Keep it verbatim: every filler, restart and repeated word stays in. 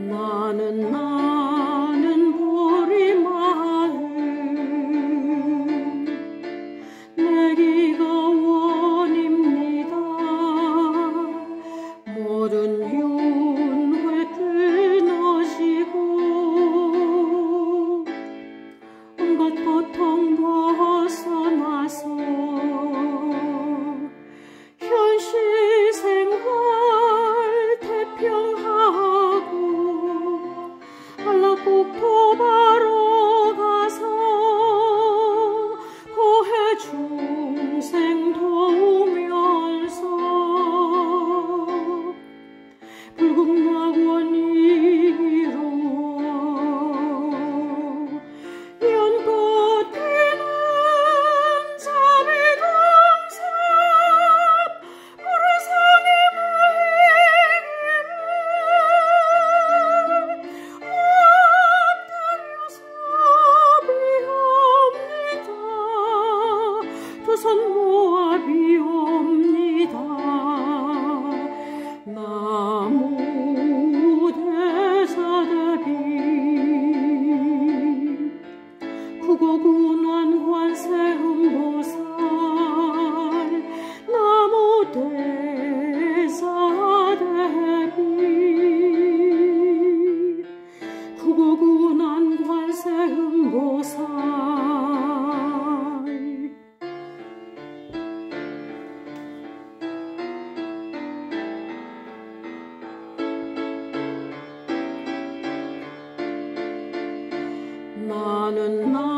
나는 나는 보리마음 내기가 원입니다. 모든 윤회 끊어지고 온갖 고통 벗어나서 현실생활 태평하고 안락국토 바로 가서 고해중생 도우면서 불국낙원 이끌어서 연꽃피는 자비동산 불회상에 모이기를 엎드려서 비옵니다. 두 손 모아 비옵니다. 나무 대자대비 구고구난 관세음보살 나무 대자대비 구고구난 관세음보살. 나는 나